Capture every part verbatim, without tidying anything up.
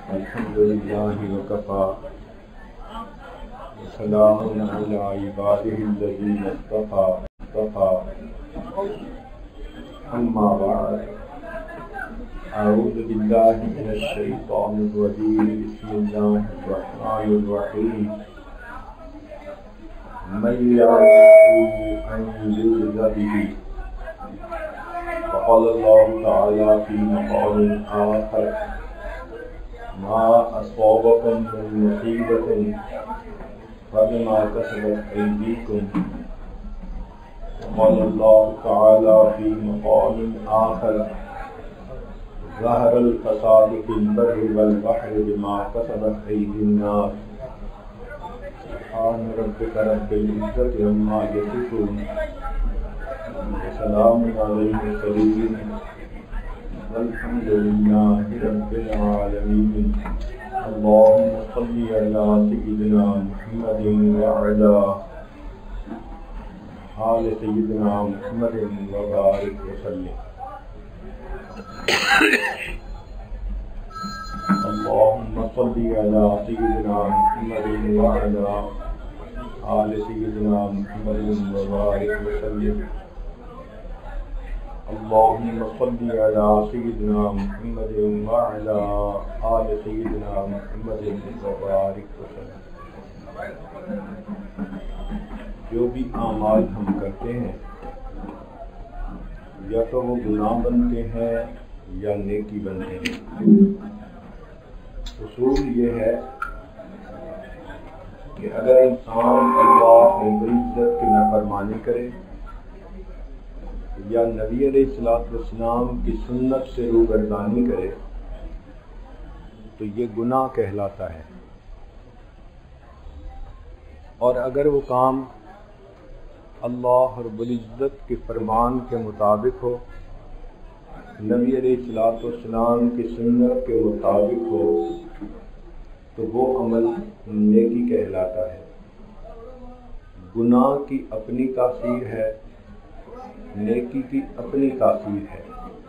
الحمدللہ وکفا وسلام علی عبادہ الذین اصطفیٰ اصطفیٰ اما بعد اعوذ باللہ من الشیطان الرجیم بسم اللہ الرحمن الرحیم من یعرف ان یجز به وقال اللہ تعالی فی مقام آخر ما اصابکم من مصیبۃ فبما کسبت ایدیکم وقال اللہ تعالی فی مقام آخر ظہر الفساد فی البر والبحر بما کسبت ایدی الناس سبحان ربک رب العزۃ عما یصفون وسلام علی المرسلین والحمد للہ رب العالمین اللہم صل علی سیدنا محمد وعلی آل سیدنا محمد وبارک وسلم اللہم صل علی سیدنا محمد وعلی آل سیدنا محمد وبارک وسلم اللہم صل علی سیدنا محمد وعلی آل سیدنا محمد وبارک وسلم۔ جو بھی اعمال ہم کرتے ہیں یا تو وہ گناہ بنتے ہیں یا نیکی بنتے ہیں، اصول یہ ہے کہ اگر انسان اللہ رب العزت کی نافرمانی کرے یا نبی علیہ الصلوۃ والسلام کی سنت سے روگردانی کرے تو یہ گناہ کہلاتا ہے، اور اگر وہ کام اللہ رب العزت کے فرمان کے مطابق ہو، نبی علیہ الصلوۃ والسلام کی سنت کے مطابق ہو، تو وہ عمل نیکی کہلاتا ہے۔ گناہ کی اپنی تاثیر ہے، نیکی کی اپنی تاثیر ہے۔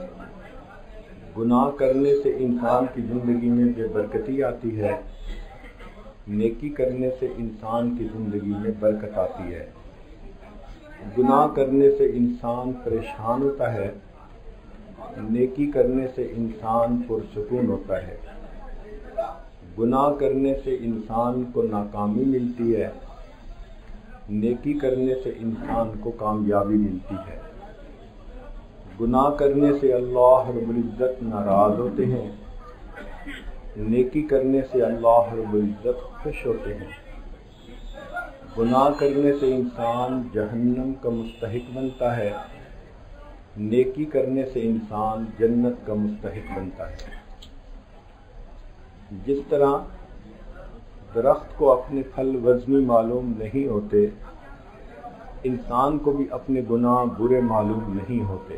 گناہ کرنے سے انسان کی زندگی میں بے برکتی آتی ہے، نیکی کرنے سے انسان کی زندگی میں برکت آتی ہے۔ گناہ کرنے سے انسان پریشان ہوتا ہے، نیکی کرنے سے انسان پرسکون ہوتا ہے۔ گناہ کرنے سے انسان کو ناکامی ملتی ہے، نیکی کرنے سے انسان کو کامیابی ملتی ہے۔ گناہ کرنے سے اللہ رب العزت ناراض ہوتے ہیں، نیکی کرنے سے اللہ رب العزت خوش ہوتے ہیں۔ گناہ کرنے سے انسان جہنم کا مستحق بنتا ہے، نیکی کرنے سے انسان جنت کا مستحق بنتا ہے۔ جس طرح درخت کو اپنے پھل وزنی معلوم نہیں ہوتے، انسان کو بھی اپنے گناہ برے معلوم نہیں ہوتے۔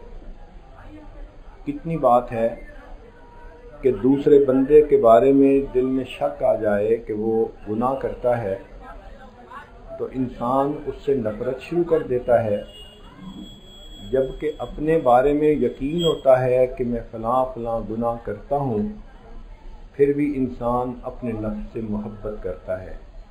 کتنی بات ہے کہ دوسرے بندے کے بارے میں دل میں شک آ جائے کہ وہ گناہ کرتا ہے تو انسان اس سے نفرت شروع کر دیتا ہے، جبکہ اپنے بارے میں یقین ہوتا ہے کہ میں فلاں فلاں گناہ کرتا ہوں، پھر بھی انسان اپنے نفس سے محبت کرتا ہے۔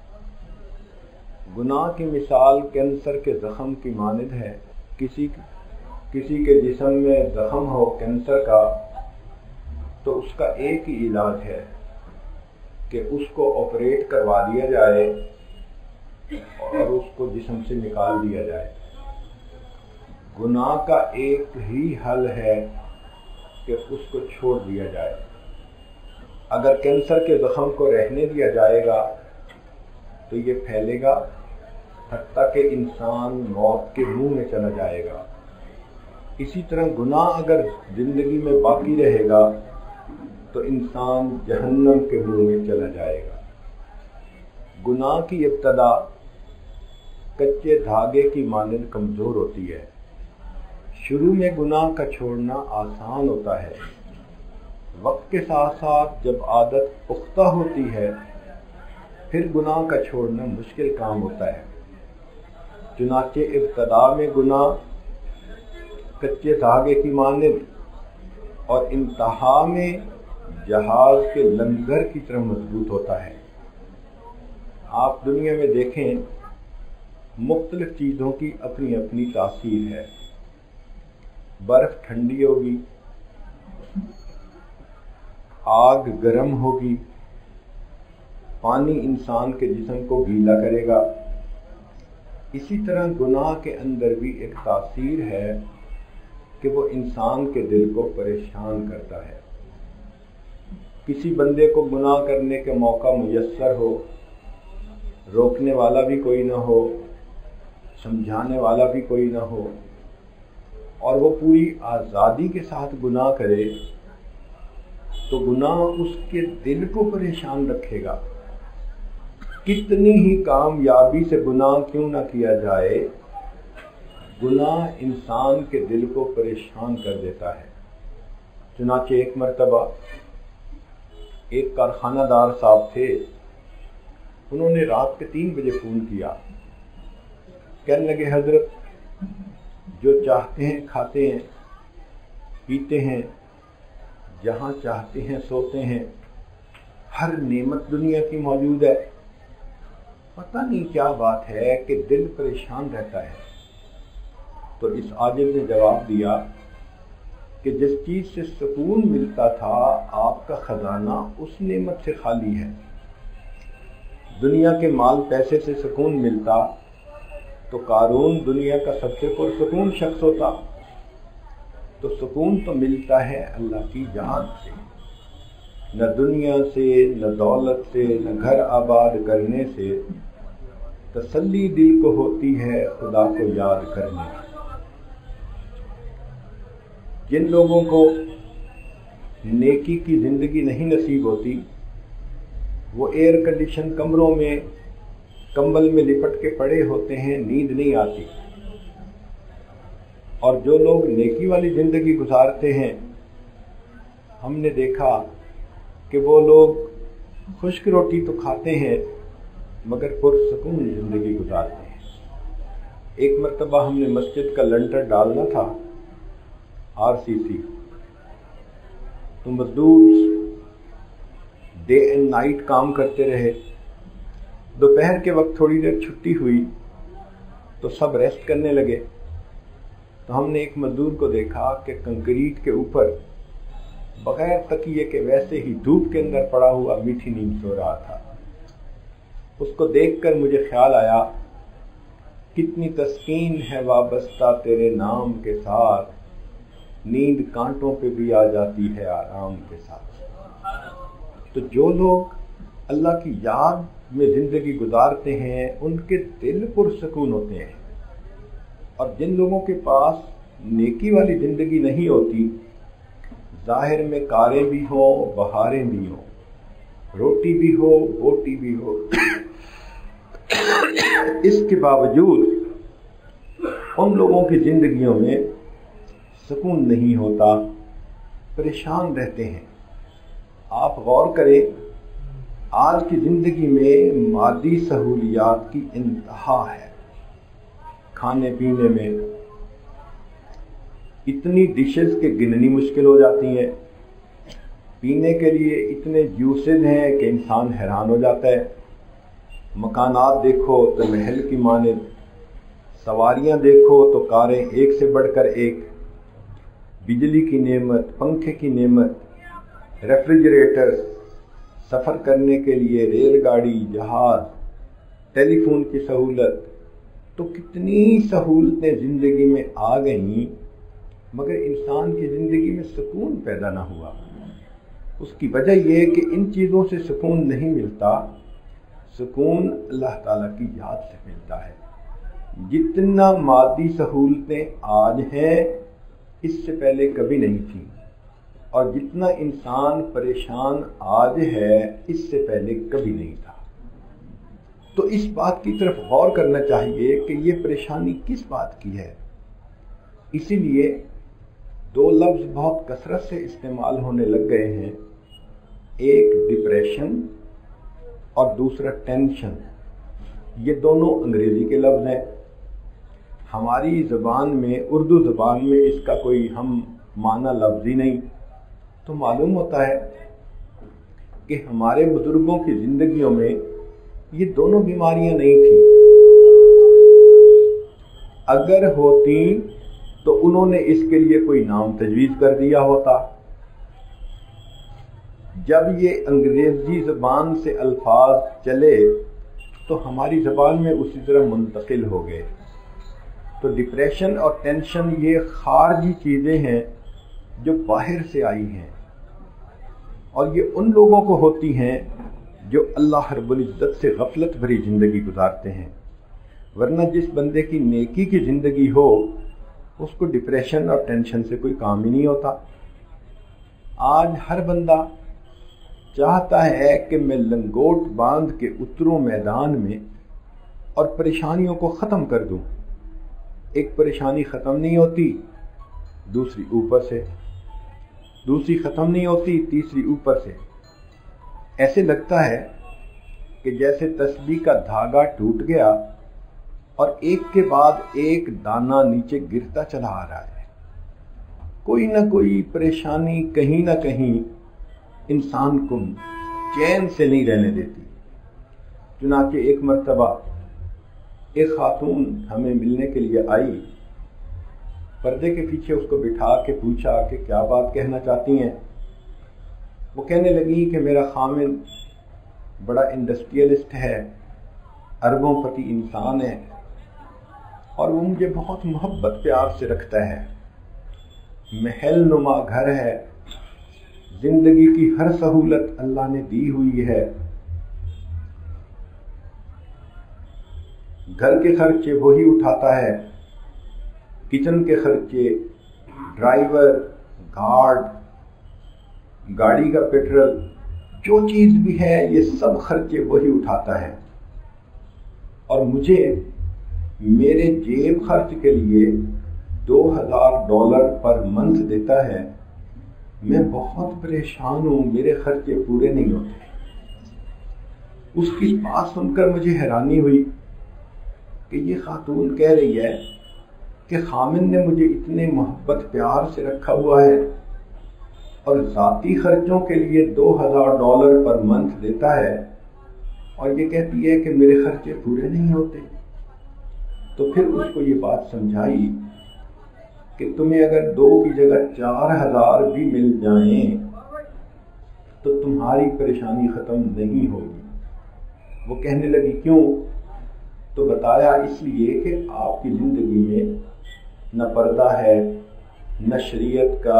گناہ کی مثال کینسر کے زخم کی مانند ہے۔ کسی کسی کے جسم میں زخم ہو کینسر کا تو اس کا ایک ہی علاج ہے کہ اس کو آپریٹ کروا دیا جائے اور اس کو جسم سے نکال دیا جائے۔ گناہ کا ایک ہی حل ہے کہ اس کو چھوڑ دیا جائے۔ اگر کینسر کے زخم کو رہنے دیا جائے گا تو یہ پھیلے گا حتیٰ کہ انسان موت کے منہ میں چلا جائے گا۔ اسی طرح گناہ اگر زندگی میں باقی رہے گا تو انسان جہنم کے منہ میں چلا جائے گا۔ گناہ کی ابتدا کچے دھاگے کی مانند کمزور ہوتی ہے۔ شروع میں گناہ کا چھوڑنا آسان ہوتا ہے، وقت کے ساتھ ساتھ جب عادت پختہ ہوتی ہے پھر گناہ کا چھوڑنا مشکل کام ہوتا ہے۔ چنانچہ ابتدا میں گناہ کچے دھاگے کی مانند اور انتہا میں جہاز کے لنگر کی طرح مضبوط ہوتا ہے۔ آپ دنیا میں دیکھیں، مختلف چیزوں کی اپنی اپنی تاثیر ہے۔ برف ٹھنڈی ہوگی، آگ گرم ہوگی، پانی انسان کے جسم کو گیلا کرے گا۔ اسی طرح گناہ کے اندر بھی ایک تاثیر ہے کہ وہ انسان کے دل کو پریشان کرتا ہے۔ کسی بندے کو گناہ کرنے کے موقع میسر ہو، روکنے والا بھی کوئی نہ ہو، سمجھانے والا بھی کوئی نہ ہو، اور وہ پوری آزادی کے ساتھ گناہ کرے، تو گناہ اس کے دل کو پریشان رکھے گا۔ کتنی ہی کامیابی سے گناہ کیوں نہ کیا جائے، گناہ انسان کے دل کو پریشان کر دیتا ہے۔ چنانچہ ایک مرتبہ ایک کارخانہ دار صاحب تھے، انہوں نے رات کے تین بجے فون کیا، کہنے لگے حضرت جو چاہتے ہیں کھاتے ہیں، پیتے ہیں، جہاں چاہتے ہیں سوتے ہیں، ہر نعمت دنیا کی موجود ہے، پتہ نہیں کیا بات ہے کہ دل پریشان رہتا ہے۔ تو اس عاجز نے جواب دیا کہ جس چیز سے سکون ملتا تھا آپ کا خزانہ اس نعمت سے خالی ہے۔ دنیا کے مال پیسے سے سکون ملتا تو قارون دنیا کا سب سے پرسکون شخص ہوتا۔ تو سکون تو ملتا ہے اللہ کی یاد سے، نہ دنیا سے، نہ دولت سے، نہ گھر آباد کرنے سے، تسلی دل کو ہوتی ہے خدا کو یاد کرنے۔ جن لوگوں کو نیکی کی زندگی نہیں نصیب ہوتی، وہ ایئر کنڈیشن کمروں میں کمبل میں لپٹ کے پڑے ہوتے ہیں، نیند نہیں آتی۔ اور جو لوگ نیکی والی زندگی گزارتے ہیں، ہم نے دیکھا کہ وہ لوگ خشک روٹی تو کھاتے ہیں مگر پرسکون زندگی گزارتے ہیں۔ ایک مرتبہ ہم نے مسجد کا لنٹر ڈالنا تھا، آر سی سی، تو مزدور ڈے اینڈ نائٹ کام کرتے رہے۔ دوپہر کے وقت تھوڑی دیر چھٹی ہوئی تو سب ریسٹ کرنے لگے، تو ہم نے ایک مزدور کو دیکھا کہ کنکریٹ کے اوپر بغیر تکیے کے ویسے ہی دھوپ کے اندر پڑا ہوا میٹھی نیند سو رہا تھا۔ اس کو دیکھ کر مجھے خیال آیا، کتنی تسکین ہے وابستہ تیرے نام کے ساتھ، نیند کانٹوں پہ بھی آ جاتی ہے آرام کے ساتھ۔ تو جو لوگ اللہ کی یاد میں زندگی گزارتے ہیں ان کے دل پرسکون ہوتے ہیں، اور جن لوگوں کے پاس نیکی والی زندگی نہیں ہوتی، ظاہر میں کاریں بھی ہوں، بہاریں بھی ہوں، روٹی بھی ہو، بوٹی بھی ہو، اس کے باوجود ان لوگوں کی زندگیوں میں سکون نہیں ہوتا، پریشان رہتے ہیں۔ آپ غور کریں، آج کی زندگی میں مادی سہولیات کی انتہا ہے۔ کھانے پینے میں اتنی ڈشز کے گننی مشکل ہو جاتی ہیں، پینے کے لیے اتنے جوسز ہیں کہ انسان حیران ہو جاتا ہے۔ مکانات دیکھو تو محل کی مانند، سواریاں دیکھو تو کاریں ایک سے بڑھ کر ایک، بجلی کی نعمت، پنکھے کی نعمت، ریفریجریٹر، سفر کرنے کے لیے ریل گاڑی، جہاز، ٹیلی فون کی سہولت، تو کتنی سہولتیں زندگی میں آ گئیں، مگر انسان کی زندگی میں سکون پیدا نہ ہوا۔ اس کی وجہ یہ کہ ان چیزوں سے سکون نہیں ملتا، سکون اللہ تعالیٰ کی یاد سے ملتا ہے۔ جتنا مادی سہولتیں آج ہیں اس سے پہلے کبھی نہیں تھیں، اور جتنا انسان پریشان آج ہے اس سے پہلے کبھی نہیں تھا۔ تو اس بات کی طرف غور کرنا چاہیے کہ یہ پریشانی کس بات کی ہے۔ اسی لیے دو لفظ بہت کثرت سے استعمال ہونے لگ گئے ہیں، ایک ڈپریشن اور دوسرا ٹینشن۔ یہ دونوں انگریزی کے لفظ ہیں، ہماری زبان میں، اردو زبان میں اس کا کوئی ہم معنی لفظ ہی نہیں، تو معلوم ہوتا ہے کہ ہمارے بزرگوں کی زندگیوں میں یہ دونوں بیماریاں نہیں تھیں. اگر ہوتی تو انہوں نے اس کے لیے کوئی نام تجویز کر دیا ہوتا. جب یہ انگریزی زبان سے الفاظ چلے تو ہماری زبان میں اسی طرح منتقل ہو گئے. تو ڈپریشن اور ٹینشن یہ خارجی چیزیں ہیں جو باہر سے آئی ہیں، اور یہ ان لوگوں کو ہوتی ہیں جو اللہ رب العزت سے غفلت بھری زندگی گزارتے ہیں. ورنہ جس بندے کی نیکی کی زندگی ہو اس کو ڈپریشن اور ٹینشن سے کوئی کام ہی نہیں ہوتا. آج ہر بندہ چاہتا ہے کہ میں لنگوٹ باندھ کے اتروں میدان میں اور پریشانیوں کو ختم کر دوں. ایک پریشانی ختم نہیں ہوتی، دوسری اوپر سے، دوسری ختم نہیں ہوتی، تیسری اوپر سے. ایسے لگتا ہے کہ جیسے تسبیح کا دھاگا ٹوٹ گیا اور ایک کے بعد ایک دانہ نیچے گرتا چلا آ رہا ہے. کوئی نہ کوئی پریشانی کہیں نہ کہیں انسان کو چین سے نہیں رہنے دیتی. چنانچہ ایک مرتبہ ایک خاتون ہمیں ملنے کے لیے آئی. پردے کے پیچھے اس کو بٹھا کے پوچھا کہ کیا بات کہنا چاہتی ہیں. وہ کہنے لگی کہ میرا خامن بڑا انڈسٹریلسٹ ہے، اربوں پتی انسان ہے، اور وہ مجھے بہت محبت پیار سے رکھتا ہے. محل نما گھر ہے، زندگی کی ہر سہولت اللہ نے دی ہوئی ہے. گھر کے خرچے وہی اٹھاتا ہے، کچن کے خرچے، ڈرائیور، گارڈ، گاڑی کا پیٹرول، جو چیز بھی ہے یہ سب خرچے وہی اٹھاتا ہے. اور مجھے میرے جیب خرچ کے لیے دو ہزار ڈالر پر منتھ دیتا ہے. میں بہت پریشان ہوں، میرے خرچے پورے نہیں ہوتے. اس کی بات سن کر مجھے حیرانی ہوئی کہ یہ خاتون کہہ رہی ہے کہ خامن نے مجھے اتنے محبت پیار سے رکھا ہوا ہے اور ذاتی خرچوں کے لیے دو ہزار ڈالر پر منتھ دیتا ہے، اور یہ کہتی ہے کہ میرے خرچے پورے نہیں ہوتے. تو پھر اس کو یہ بات سمجھائی کہ تمہیں اگر دو کی جگہ چار ہزار بھی مل جائیں تو تمہاری پریشانی ختم نہیں ہوگی. وہ کہنے لگی کیوں؟ تو بتایا اس لیے کہ آپ کی زندگی میں نہ پردہ ہے، نہ شریعت کا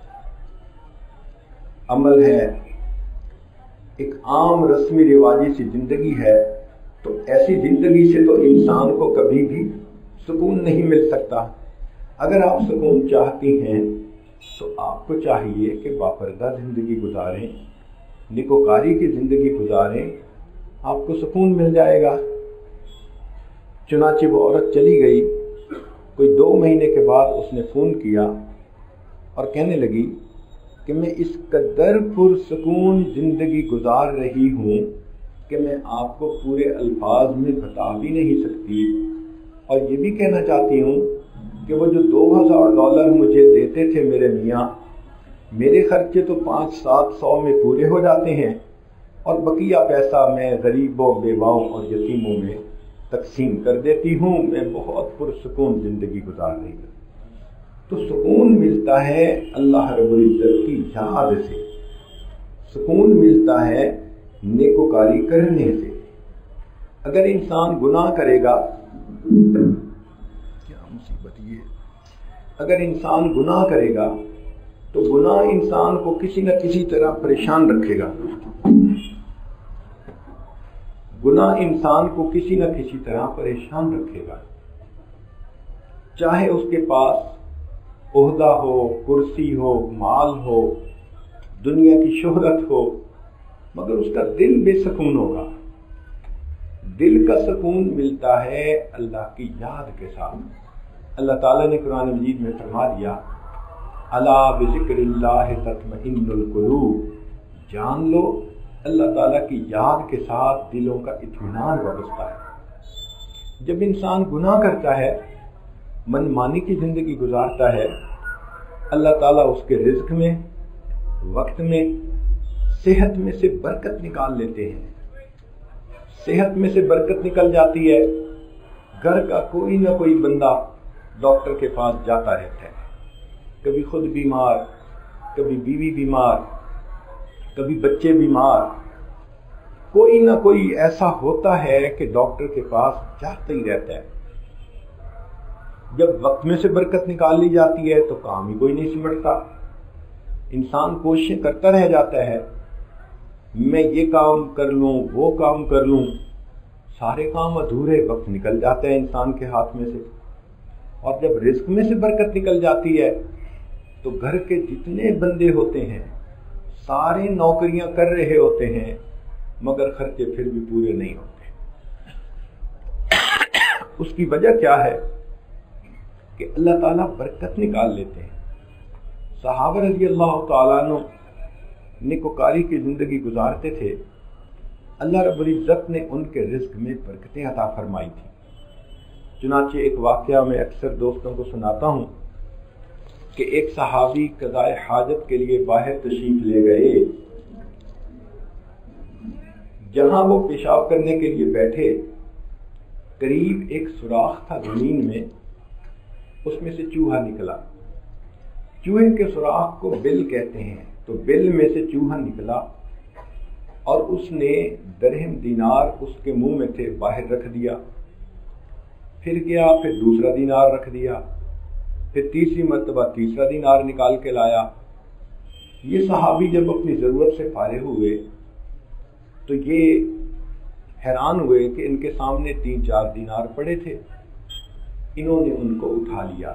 عمل ہے، ایک عام رسمی رواجی سی زندگی ہے. تو ایسی زندگی سے تو انسان کو کبھی بھی سکون نہیں مل سکتا. اگر آپ سکون چاہتی ہیں تو آپ کو چاہیے کہ باپردہ زندگی گزاریں، نیکوکاری کی زندگی گزاریں، آپ کو سکون مل جائے گا. چنانچہ وہ عورت چلی گئی. کوئی دو مہینے کے بعد اس نے فون کیا اور کہنے لگی کہ میں اس قدر پرسکون زندگی گزار رہی ہوں کہ میں آپ کو پورے الفاظ میں بتا بھی نہیں سکتی. اور یہ بھی کہنا چاہتی ہوں کہ وہ جو دو ہزار ڈالر مجھے دیتے تھے میرے میاں، میرے خرچے تو پانچ سات سو میں پورے ہو جاتے ہیں، اور بقیہ پیسہ میں غریبوں، بیواؤں اور یتیموں میں تقسیم کر دیتی ہوں. میں بہت پرسکون زندگی گزار رہی ہوں. تو سکون ملتا ہے اللہ رب العزت کی یاد سے، سکون ملتا ہے نیکوکاری کرنے سے. اگر انسان گناہ کرے گا، کیا مصیبت یہ، اگر انسان گناہ کرے گا تو گناہ انسان کو کسی نہ کسی طرح پریشان رکھے گا. گناہ انسان کو کسی نہ کسی طرح پریشان رکھے گا، چاہے اس کے پاس عہدہ ہو، کرسی ہو، مال ہو، دنیا کی شہرت ہو، مگر اس کا دل بے سکون ہوگا. دل کا سکون ملتا ہے اللہ کی یاد کے ساتھ. اللہ تعالیٰ نے قرآن مجید میں فرما دیا، الا بذکر اللہ تطمئن القلوب، جان لو اللہ تعالیٰ کی یاد کے ساتھ دلوں کا اطمینان وابستہ ہے. جب انسان گناہ کرتا ہے، من مانی کی زندگی گزارتا ہے، اللہ تعالیٰ اس کے رزق میں، وقت میں، صحت میں سے برکت نکال لیتے ہیں. صحت میں سے برکت نکل جاتی ہے. گھر کا کوئی نہ کوئی بندہ ڈاکٹر کے پاس جاتا رہتا ہے. کبھی خود بیمار، کبھی بیوی بیمار، کبھی بچے بیمار. کوئی نہ کوئی ایسا ہوتا ہے کہ ڈاکٹر کے پاس جاتا ہی رہتا ہے. جب وقت میں سے برکت نکال لی جاتی ہے تو کام ہی کوئی نہیں سمٹتا. انسان کوششیں کرتا رہ جاتا ہے، میں یہ کام کر لوں، وہ کام کر لوں. سارے کام ادھورے، وقت نکل جاتا ہے انسان کے ہاتھ میں سے. اور جب رزق میں سے برکت نکل جاتی ہے تو گھر کے جتنے بندے ہوتے ہیں سارے نوکریاں کر رہے ہوتے ہیں مگر خرچے پھر بھی پورے نہیں ہوتے. اس کی وجہ کیا ہے کہ اللہ تعالیٰ برکت نکال لیتے ہیں. صحابہ رضی اللہ تعالیٰ عنہ نیکوکاری کی زندگی گزارتے تھے. اللہ رب العزت نے ان کے رزق میں برکتیں عطا فرمائی تھی. چنانچہ ایک واقعہ میں اکثر دوستوں کو سناتا ہوں کہ ایک صحابی قضاء حاجت کے لیے باہر تشریف لے گئے. جہاں وہ پیشاب کرنے کے لیے بیٹھے قریب ایک سوراخ تھا زمین میں، اس میں سے چوہا نکلا. چوہے کے سوراخ کو بل کہتے ہیں. تو بل میں سے چوہا نکلا اور اس نے درہم دینار اس کے منہ میں تھے باہر رکھ دیا. پھر گیا، پھر دوسرا دینار رکھ دیا، پھر تیسری مرتبہ تیسرا دینار نکال کے لایا. یہ صحابی جب اپنی ضرورت سے فارغ ہوئے تو یہ حیران ہوئے کہ ان کے سامنے تین چار دینار پڑے تھے. انہوں نے ان کو اٹھا لیا.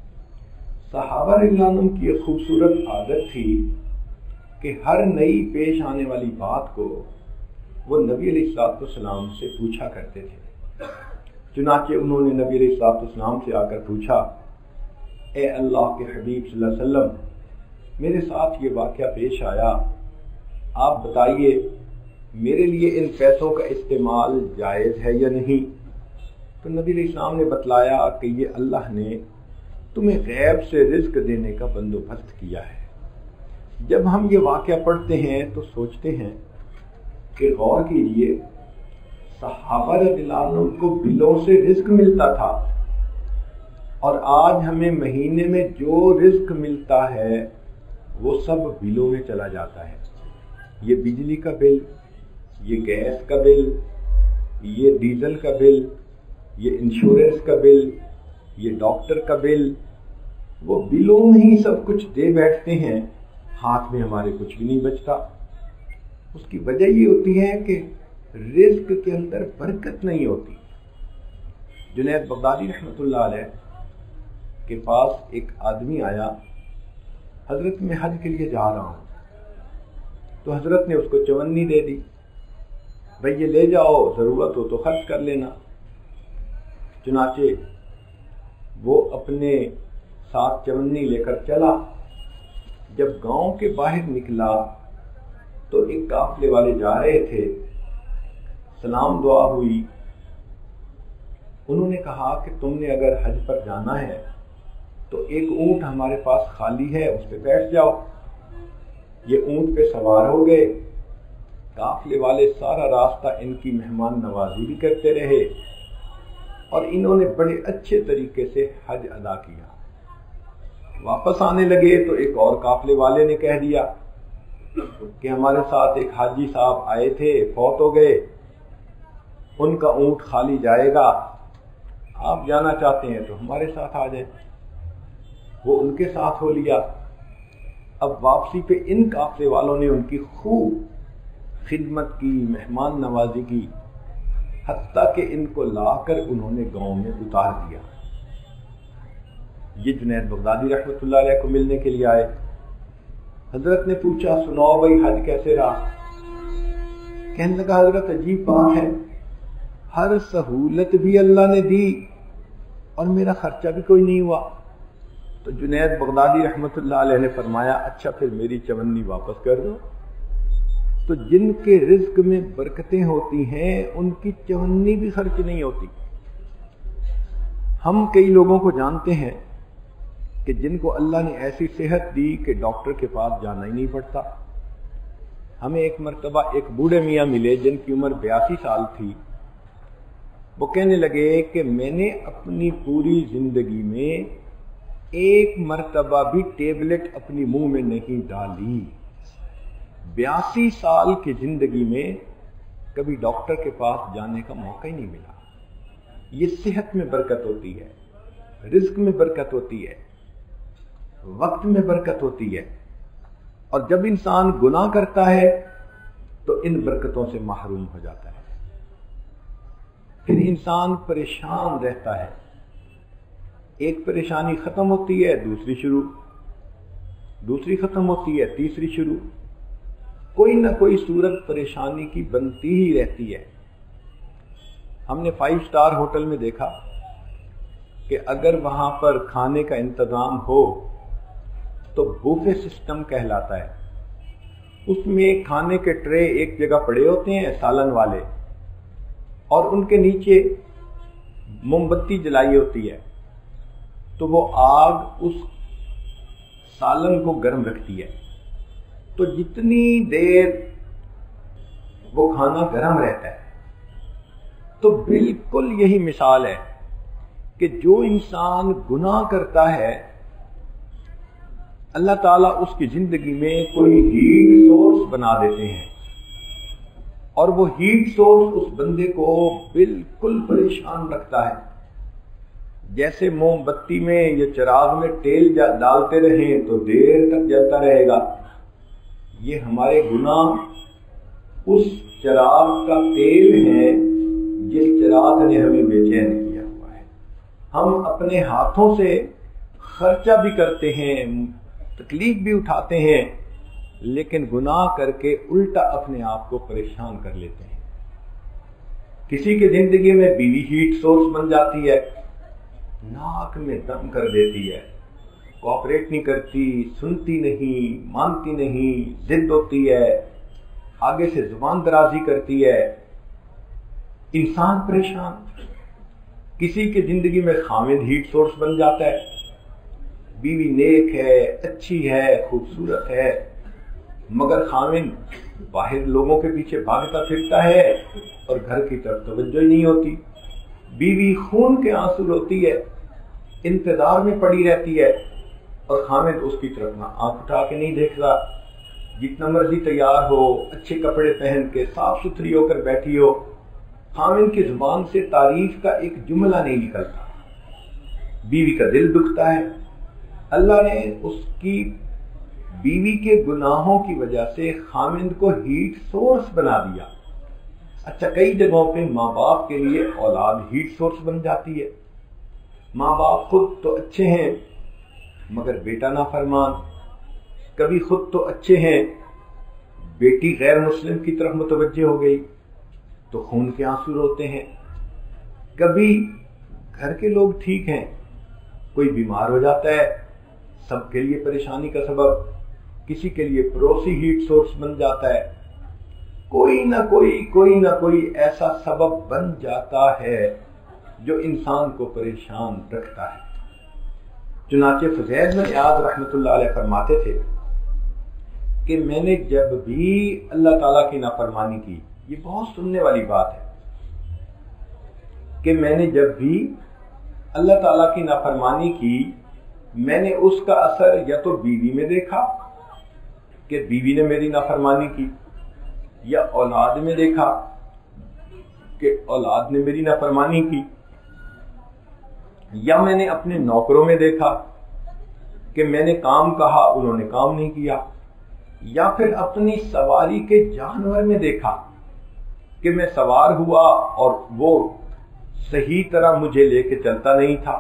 صحابہ رضی اللہ عنہم کی ایک خوبصورت عادت تھی کہ ہر نئی پیش آنے والی بات کو وہ نبی علیہ الصلوۃ والسلام سے پوچھا کرتے تھے. چنانچہ انہوں نے نبی علیہ الصلوۃ والسلام سے آ کر پوچھا، اے اللہ کے حبیب صلی اللہ علیہ وسلم، میرے ساتھ یہ واقعہ پیش آیا، آپ بتائیے میرے لیے ان پیسوں کا استعمال جائز ہے یا نہیں؟ تو نبی علیہ السلام نے بتلایا کہ یہ اللہ نے تمہیں غیب سے رزق دینے کا بندوبست کیا ہے. جب ہم یہ واقعہ پڑھتے ہیں تو سوچتے ہیں کہ غور کیجئے، صحابہ رضی اللہ عنہ کو بلوں سے رزق ملتا تھا اور آج ہمیں مہینے میں جو رزق ملتا ہے وہ سب بلوں میں چلا جاتا ہے. یہ بجلی کا بل، یہ گیس کا بل، یہ ڈیزل کا بل، یہ انشورنس کا بل، یہ ڈاکٹر کا بل، وہ بلوں میں ہی سب کچھ دے بیٹھتے ہیں، ہاتھ میں ہمارے کچھ بھی نہیں بچتا. اس کی وجہ یہ ہوتی ہے کہ رزق کے اندر برکت نہیں ہوتی. جنید بغدادی رحمۃ اللہ علیہ کے پاس ایک آدمی آیا، حضرت میں حج کے لیے جا رہا ہوں. تو حضرت نے اس کو چونی دے دی، بھئی یہ لے جاؤ، ضرورت ہو تو خرچ کر لینا. چنانچہ وہ اپنے ساتھ چونی لے کر چلا. جب گاؤں کے باہر نکلا تو ایک قافلے والے جا رہے تھے. سلام دعا ہوئی. انہوں نے کہا کہ تم نے اگر حج پر جانا ہے تو ایک اونٹ ہمارے پاس خالی ہے، اس پہ بیٹھ جاؤ. یہ اونٹ پہ سوار ہو گئے. قافلے والے سارا راستہ ان کی مہمان نوازی بھی کرتے رہے اور انہوں نے بڑے اچھے طریقے سے حج ادا کیا. واپس آنے لگے تو ایک اور قافلے والے نے کہہ دیا کہ ہمارے ساتھ ایک حاجی صاحب آئے تھے، فوت ہو گئے، ان کا اونٹ خالی جائے گا، آپ جانا چاہتے ہیں تو ہمارے ساتھ آ جائیں. وہ ان کے ساتھ ہو لیا. اب واپسی پہ ان قافلے والوں نے ان کی خوب خدمت کی، مہمان نوازی کی، حتیٰ کہ ان کو لا کر انہوں نے گاؤں میں اتار دیا. یہ جنید بغدادی رحمۃ اللہ علیہ کو ملنے کے لیے آئے. حضرت نے پوچھا، سناؤ بھائی حج کیسے رہا؟ کہنے لگا، حضرت عجیب بات ہے، ہر سہولت بھی اللہ نے دی اور میرا خرچہ بھی کوئی نہیں ہوا. تو جنید بغدادی رحمۃ اللہ علیہ نے فرمایا، اچھا پھر میری چونی واپس کر دو. تو جن کے رزق میں برکتیں ہوتی ہیں ان کی چونی بھی خرچ نہیں ہوتی. ہم کئی لوگوں کو جانتے ہیں کہ جن کو اللہ نے ایسی صحت دی کہ ڈاکٹر کے پاس جانا ہی نہیں پڑتا. ہمیں ایک مرتبہ ایک بوڑھے میاں ملے جن کی عمر بیاسی سال تھی. وہ کہنے لگے کہ میں نے اپنی پوری زندگی میں ایک مرتبہ بھی ٹیبلٹ اپنی منہ میں نہیں ڈالی. بیاسی سال کی زندگی میں کبھی ڈاکٹر کے پاس جانے کا موقع ہی نہیں ملا. یہ صحت میں برکت ہوتی ہے، رزق میں برکت ہوتی ہے، وقت میں برکت ہوتی ہے. اور جب انسان گناہ کرتا ہے تو ان برکتوں سے محروم ہو جاتا ہے، پھر انسان پریشان رہتا ہے. ایک پریشانی ختم ہوتی ہے دوسری شروع، دوسری ختم ہوتی ہے تیسری شروع. کوئی نہ کوئی صورت پریشانی کی بنتی ہی رہتی ہے. ہم نے فائیو سٹار ہوٹل میں دیکھا کہ اگر وہاں پر کھانے کا انتظام ہو تو بوفے سسٹم کہلاتا ہے. اس میں کھانے کے ٹرے ایک جگہ پڑے ہوتے ہیں سالن والے، اور ان کے نیچے موم بتی جلائی ہوتی ہے، تو وہ آگ اس سالن کو گرم رکھتی ہے. تو جتنی دیر وہ کھانا گرم رہتا ہے، تو بالکل یہی مثال ہے کہ جو انسان گناہ کرتا ہے اللہ تعالیٰ اس کی زندگی میں کوئی ہیٹ سورس بنا دیتے ہیں، اور وہ ہیٹ سورس اس بندے کو بالکل پریشان رکھتا ہے. جیسے موم بتی میں یا چراغ میں تیل ڈالتے رہیں تو دیر تک جلتا رہے گا، یہ ہمارے گناہ اس چراغ کا تیل ہے جس چراغ نے ہمیں بے چین کیا ہوا ہے. ہم اپنے ہاتھوں سے خرچہ بھی کرتے ہیں، تکلیف بھی اٹھاتے ہیں، لیکن گناہ کر کے الٹا اپنے آپ کو پریشان کر لیتے ہیں. کسی کی زندگی میں بیوی ہیٹ سورس بن جاتی ہے، ناک میں دم کر دیتی ہے، کوآپریٹ نہیں کرتی، سنتی نہیں، مانتی نہیں، ضد ہوتی ہے، آگے سے زبان درازی کرتی ہے، انسان پریشان. کسی کی زندگی میں خامد ہیٹ سورس بن جاتا ہے، بیوی نیک ہے، اچھی ہے، خوبصورت ہے، مگر خامد باہر لوگوں کے پیچھے بھاگتا پھرتا ہے اور گھر کی طرف توجہ ہی نہیں ہوتی. بیوی خون کے آنسو روتی ہے، انتظار میں پڑی رہتی ہے، اور خامد اس کی طرف نہ آنکھ اٹھا کے نہیں دیکھتا. جتنا مرضی تیار ہو، اچھے کپڑے پہن کے صاف ستھری ہو کر بیٹھی ہو، خامد کی زبان سے تعریف کا ایک جملہ نہیں نکلتا. بیوی کا دل دکھتا ہے. اللہ نے اس کی بیوی کے گناہوں کی وجہ سے خامد کو ہیٹ سورس بنا دیا. اچھا، کئی جگہوں پہ ماں باپ کے لیے اولاد ہیٹ سورس بن جاتی ہے. ماں باپ خود تو اچھے ہیں مگر بیٹا نافرمان. کبھی خود تو اچھے ہیں، بیٹی غیر مسلم کی طرف متوجہ ہو گئی تو خون کے آنسو روتے ہیں. کبھی گھر کے لوگ ٹھیک ہیں، کوئی بیمار ہو جاتا ہے، سب کے لیے پریشانی کا سبب. کسی کے لیے پڑوسی ہیٹ سورس بن جاتا ہے. کوئی نہ کوئی کوئی نہ کوئی ایسا سبب بن جاتا ہے جو انسان کو پریشان رکھتا ہے. چنانچہ فضیل بن عیاض رحمۃ اللہ علیہ فرماتے تھے کہ میں نے جب بھی اللہ تعالیٰ کی نافرمانی کی، یہ بہت سننے والی بات ہے، کہ میں نے جب بھی اللہ تعالیٰ کی نافرمانی کی، میں نے اس کا اثر یا تو بیوی میں دیکھا کہ بیوی نے میری نافرمانی کی، یا اولاد میں دیکھا کہ اولاد نے میری نافرمانی کی، یا میں نے اپنے نوکروں میں دیکھا کہ میں نے کام کہا انہوں نے کام نہیں کیا، یا پھر اپنی سواری کے جانور میں دیکھا کہ میں سوار ہوا اور وہ صحیح طرح مجھے لے کے چلتا نہیں تھا.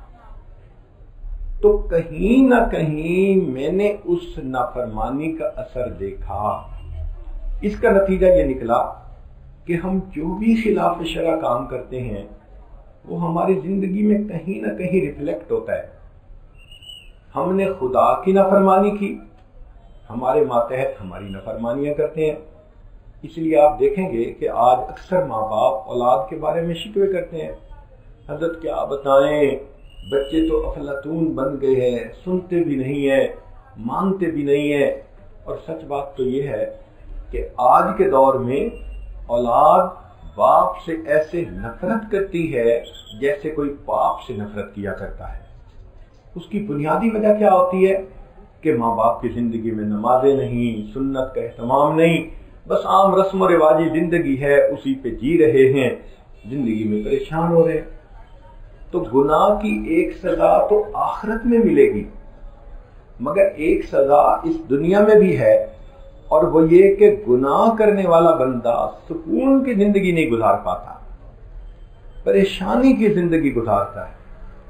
تو کہیں نہ کہیں میں نے اس نافرمانی کا اثر دیکھا. اس کا نتیجہ یہ نکلا کہ ہم جو بھی خلاف شرع کام کرتے ہیں وہ ہماری زندگی میں کہیں نہ کہیں ریفلیکٹ ہوتا ہے. ہم نے خدا کی نافرمانی کی، ہمارے ماتحت ہماری نافرمانیاں کرتے ہیں. اس لیے آپ دیکھیں گے کہ آج اکثر ماں باپ اولاد کے بارے میں شکوے کرتے ہیں، حضرت کیا بتائیں، بچے تو افلاطون بن گئے ہیں، سنتے بھی نہیں ہیں، مانتے بھی نہیں ہیں. اور سچ بات تو یہ ہے کہ آج کے دور میں اولاد باپ سے ایسے نفرت کرتی ہے جیسے کوئی باپ سے نفرت کیا کرتا ہے۔ اس کی بنیادی وجہ کیا ہوتی ہے کہ ماں باپ کی زندگی میں نمازیں نہیں، سنت کا اہتمام نہیں، بس عام رسم و رواجی زندگی ہے، اسی پہ جی رہے ہیں، زندگی میں پریشان ہو رہے ہیں۔ تو گناہ کی ایک سزا تو آخرت میں ملے گی، مگر ایک سزا اس دنیا میں بھی ہے، اور وہ یہ کہ گناہ کرنے والا بندہ سکون کی زندگی نہیں گزار پاتا، پریشانی کی زندگی گزارتا ہے۔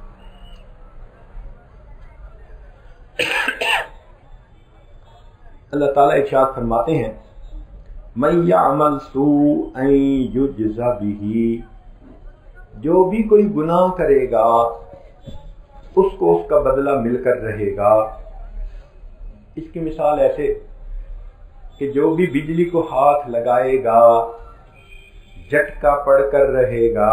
اللہ تعالیٰ ارشاد فرماتے ہیں مَن یعمل سوءًا یجز بہ، جو بھی کوئی گناہ کرے گا اس کو اس کا بدلہ مل کر رہے گا۔ اس کی مثال ایسے کہ جو بھی بجلی کو ہاتھ لگائے گا جھٹکا پڑ کر رہے گا،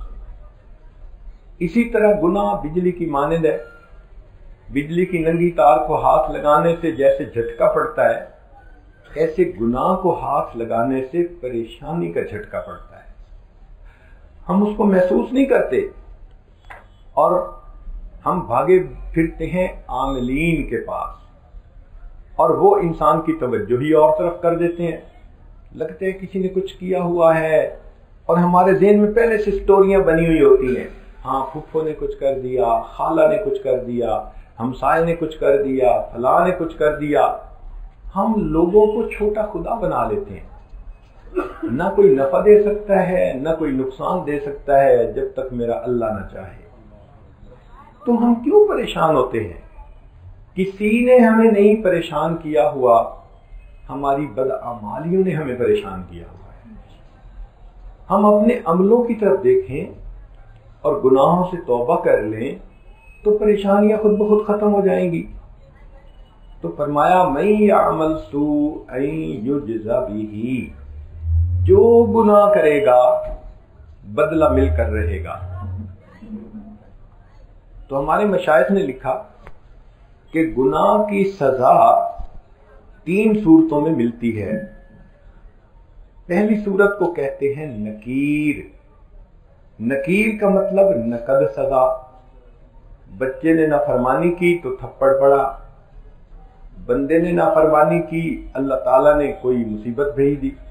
اسی طرح گناہ بجلی کی مانند ہے۔ بجلی کی ننگی تار کو ہاتھ لگانے سے جیسے جھٹکا پڑتا ہے، ایسے گناہ کو ہاتھ لگانے سے پریشانی کا جھٹکا پڑتا ہے۔ ہم اس کو محسوس نہیں کرتے اور ہم بھاگے پھرتے ہیں عاملین کے پاس، اور وہ انسان کی توجہ ہی اور طرف کر دیتے ہیں۔ لگتے ہے کسی نے کچھ کیا ہوا ہے، اور ہمارے ذہن میں پہلے سے سٹوریاں بنی ہوئی ہوتی ہیں، ہاں پھپھو نے کچھ کر دیا، خالہ نے کچھ کر دیا، ہمسائے نے کچھ کر دیا، فلاں نے کچھ کر دیا۔ ہم لوگوں کو چھوٹا خدا بنا لیتے ہیں، نہ کوئی نفع دے سکتا ہے نہ کوئی نقصان دے سکتا ہے جب تک میرا اللہ نہ چاہے۔ تو ہم کیوں پریشان ہوتے ہیں؟ کسی نے ہمیں نہیں پریشان کیا ہوا، ہماری بدعمالیوں نے ہمیں پریشان کیا ہوا ہے۔ ہم اپنے عملوں کی طرف دیکھیں اور گناہوں سے توبہ کر لیں تو پریشانیاں خود بخود ختم ہو جائیں گی۔ تو فرمایا مَن یعمل سوءًا یجز بہ، جو گناہ کرے گا بدلہ مل کر رہے گا۔ تو ہمارے مشائخ نے لکھا کہ گناہ کی سزا تین صورتوں میں ملتی ہے۔ پہلی صورت کو کہتے ہیں نکیر۔ نکیر کا مطلب نقد سزا۔ بچے نے نافرمانی کی تو تھپڑ پڑا، بندے نے نافرمانی کی اللہ تعالیٰ نے کوئی مصیبت بھیج دی۔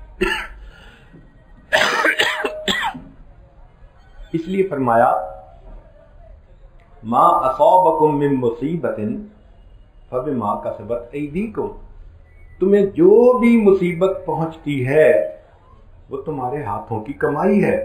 اس لیے فرمایا ما اصابکم من مصیبت فبما کسبت ایدیکم، تمہیں جو بھی مصیبت پہنچتی ہے وہ تمہارے ہاتھوں کی کمائی ہے۔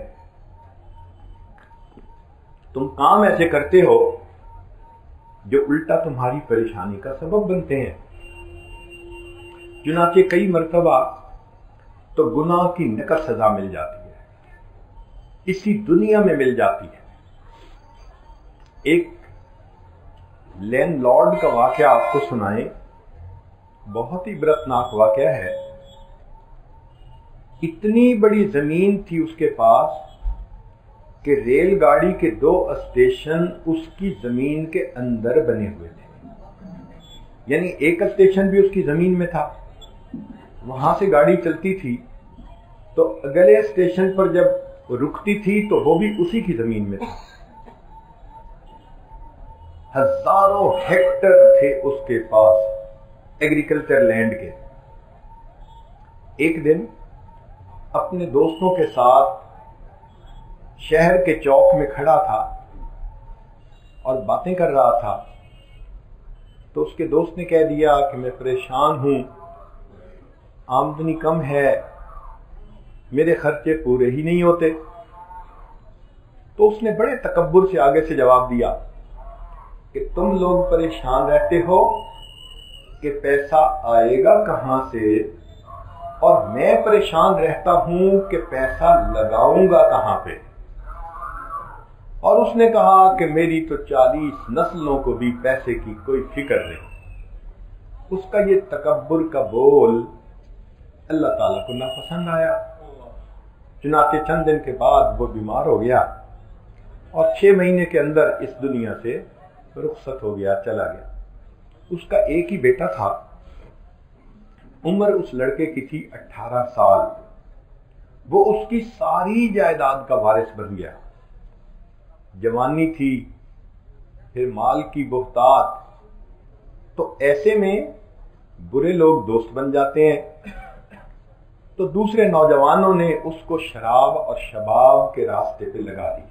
تم کام ایسے کرتے ہو جو الٹا تمہاری پریشانی کا سبب بنتے ہیں۔ چنانچہ کئی مرتبہ تو گناہ کی نقد سزا مل جاتی ہے، اسی دنیا میں مل جاتی ہے۔ ایک لینڈ لارڈ کا واقعہ آپ کو سنائیں، بہت ہی عبرتناک واقعہ ہے۔ اتنی بڑی زمین تھی اس کے پاس کہ ریل گاڑی کے دو اسٹیشن اس کی زمین کے اندر بنے ہوئے تھے، یعنی ایک اسٹیشن بھی اس کی زمین میں تھا، وہاں سے گاڑی چلتی تھی تو اگلے اسٹیشن پر جب رکتی تھی تو وہ بھی اسی کی زمین میں تھا۔ ہزاروں ہیکٹر تھے اس کے پاس ایگریکلچر لینڈ کے۔ ایک دن اپنے دوستوں کے ساتھ شہر کے چوک میں کھڑا تھا اور باتیں کر رہا تھا، تو اس کے دوست نے کہہ دیا کہ میں پریشان ہوں، آمدنی کم ہے، میرے خرچے پورے ہی نہیں ہوتے۔ تو اس نے بڑے تکبر سے آگے سے جواب دیا کہ تم لوگ پریشان رہتے ہو کہ پیسہ آئے گا کہاں سے، اور میں پریشان رہتا ہوں کہ پیسہ لگاؤں گا کہاں پہ۔ اور اس نے کہا کہ میری تو چالیس نسلوں کو بھی پیسے کی کوئی فکر نہیں۔ اس کا یہ تکبر کا بول اللہ تعالیٰ کو ناپسند آیا، چنانچہ چند دن کے بعد وہ بیمار ہو گیا اور چھ مہینے کے اندر اس دنیا سے رخصت ہو گیا، چلا گیا۔ اس کا ایک ہی بیٹا تھا، عمر اس لڑکے کی تھی اٹھارہ سال. وہ اس کی ساری جائیداد کا وارث بن گیا. جوانی تھی، پھر مال کی بہتات، تو ایسے میں برے لوگ دوست بن جاتے ہیں. تو دوسرے نوجوانوں نے اس کو شراب اور شباب کے راستے پہ لگا دیا.